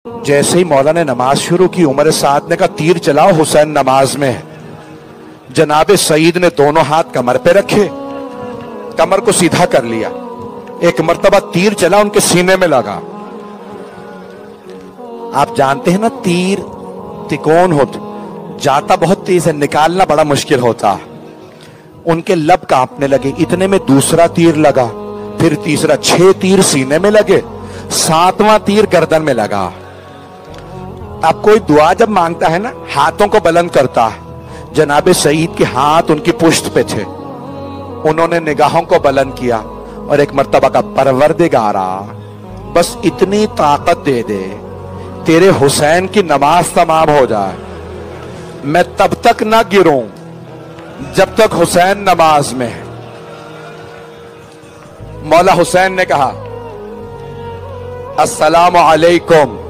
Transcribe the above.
جیسے ہی مولا نے نماز شروع کی، عمر سعد نے کہا تیر چلاؤ، حسین نماز میں ہے۔ جناب سعید نے دونوں ہاتھ کمر پہ رکھے، کمر کو سیدھا کر لیا، ایک مرتبہ تیر چلا، ان کے سینے میں لگا۔ آپ جانتے ہیں نا تیر تکون ہوتا، جاتا بہت تیز ہے، نکالنا بڑا مشکل ہوتا۔ ان کے لب کانپنے لگے، اتنے میں دوسرا تیر لگا، پھر تیسرا، 6 تیر سینے میں لگے، 7واں تیر گردن میں لگا۔ اب کوئی دعا جب مانگتا ہے نا، ہاتھوں کو بلند کرتا ہے۔ جناب سعید کے ہاتھ ان کی پشت پہ تھے، انہوں نے نگاہوں کو بلند کیا اور ایک مرتبہ کا پروردگارا بس اتنی طاقت دے دے تیرے حسین کی نماز تمام ہو جائے، میں تب تک نہ گروں جب تک حسین نماز میں ہے۔ مولا حسین نے کہا السلام علیکم،